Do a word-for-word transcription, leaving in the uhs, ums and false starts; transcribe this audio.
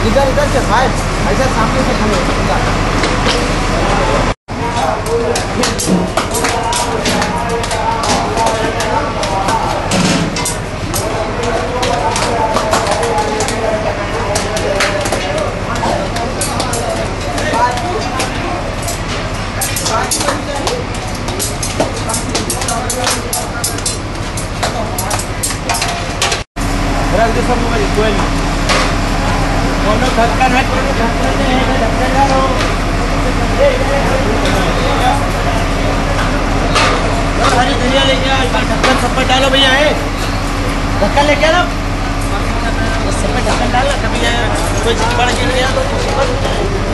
इधर इधर से भाई, ऐसा सामने से खड़े हो। रख दो सब मोबाइल कोई नहीं, कोनो ढक्कन है, कोनो ढक्कन नहीं है, ढक्कन डालो। हरी धनिया लेके आओ, ढक्कन सब पर डालो भैया, है ढक्कन लेके आ ना, सब पे ढक्कन डालना, कभी कोई बड़ा गिर गया तो